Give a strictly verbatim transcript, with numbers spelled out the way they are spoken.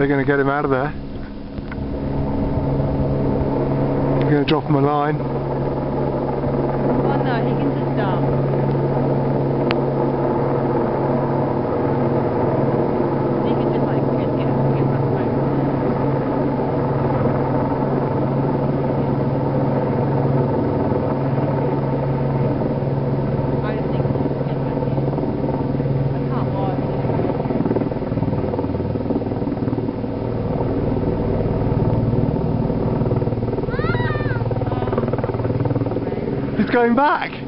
They're going to get him out of there. They're going to drop him a line. Oh no, he can just dump. He can just like get get get my smoke. I just think he'll just get back in. I can't watch. He's going back!